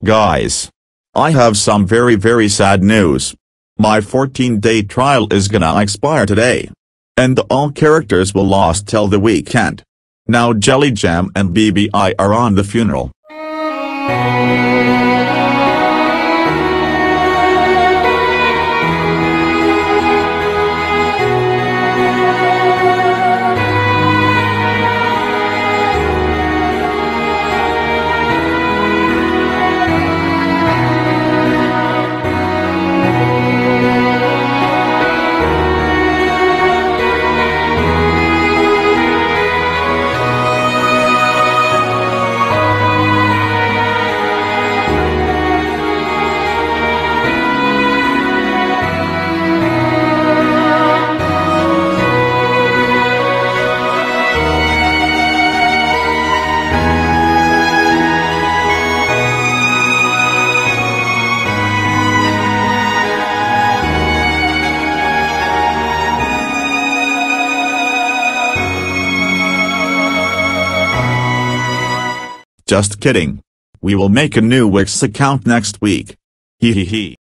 Guys, I have some very sad news. My 14-day trial is gonna expire today. And all characters will last till the weekend. Now Jelly Jam and BBI are on the funeral. Just kidding. We will make a new Wix account next week. Hehehe.